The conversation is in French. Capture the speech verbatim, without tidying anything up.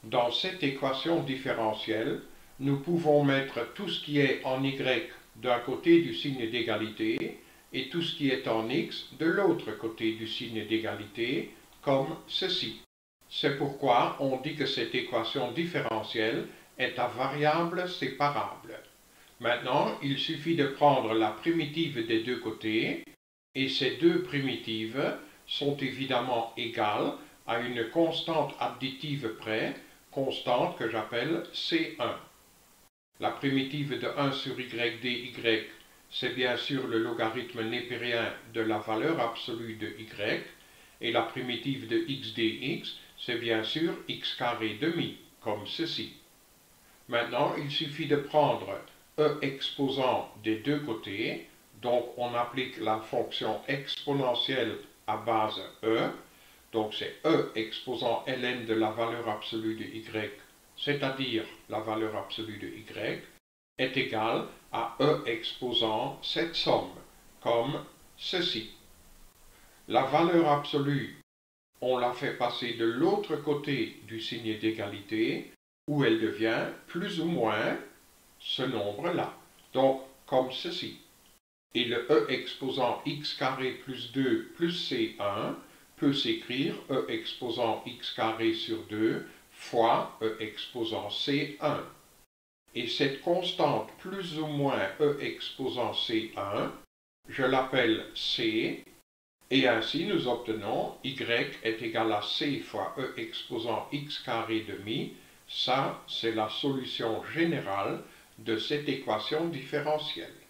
Dans cette équation différentielle, nous pouvons mettre tout ce qui est en y d'un côté du signe d'égalité et tout ce qui est en x de l'autre côté du signe d'égalité, comme ceci. C'est pourquoi on dit que cette équation différentielle est à variables séparables. Maintenant, il suffit de prendre la primitive des deux côtés, et ces deux primitives sont évidemment égales à une constante additive près, constante que j'appelle C un. La primitive de un sur y dy, c'est bien sûr le logarithme népérien de la valeur absolue de y, et la primitive de x dx, c'est bien sûr x carré demi, comme ceci. Maintenant, il suffit de prendre e exposant des deux côtés, donc on applique la fonction exponentielle à base e, donc c'est e exposant ln de la valeur absolue de y, c'est-à-dire la valeur absolue de y, est égal à e exposant cette somme, comme ceci. La valeur absolue, on la fait passer de l'autre côté du signe d'égalité, où elle devient plus ou moins ce nombre-là, donc comme ceci. Et le e exposant x carré plus deux plus c un peut s'écrire e exposant x carré sur deux fois e exposant c un. Et cette constante plus ou moins e exposant c un, je l'appelle c, et ainsi nous obtenons y est égal à c fois e exposant x carré demi. Ça, c'est la solution générale de cette équation différentielle.